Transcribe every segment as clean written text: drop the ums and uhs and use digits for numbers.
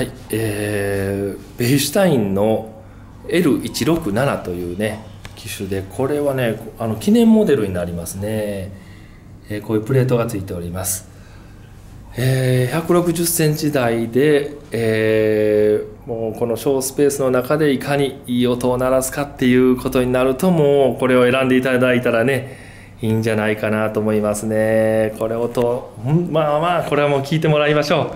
はい、ベヒシュタインの L167 というね機種で、これはね記念モデルになりますね。こういうプレートがついております。160センチ台で、もうこの小スペースの中でいかにいい音を鳴らすかっていうことになると、もうこれを選んでいただいたらねいいんじゃないかなと思いますね。これ音、まあこれはもう聞いてもらいましょう。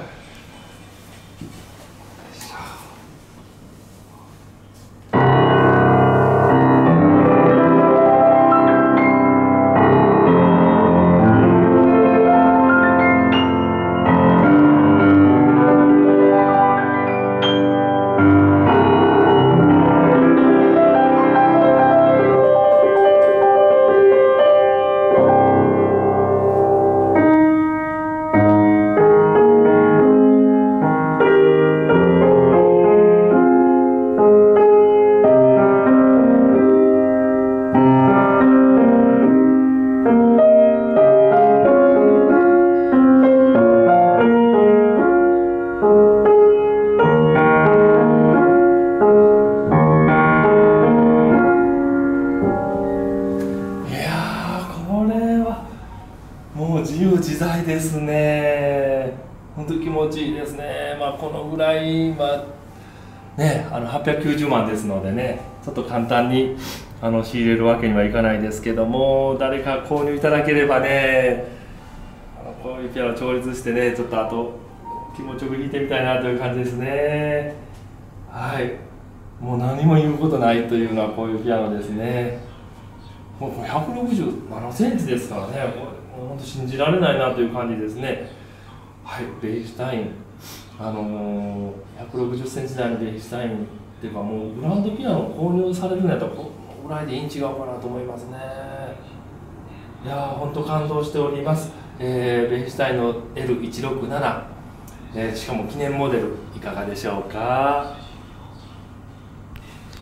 もう自由自在ですね。本当に気持ちいいですね。このぐらい、ね、890万ですのでね、ちょっと簡単に仕入れるわけにはいかないですけども、誰か購入いただければね、こういうピアノ調律してね、ちょっとあと気持ちよく弾いてみたいなという感じですね。はい、もう何も言うことないというのはこういうピアノですね。もう167センチですからね、もう本当信じられないなという感じですね。はい、ベヒシュタイン、160センチ台のベヒシュタインっていうか、もうグランドピアノを購入されるんやったらこのぐらいでいいん違うかなと思いますね。いやー、本当感動しております。ベヒシュタインの L167、しかも記念モデルいかがでしょうか。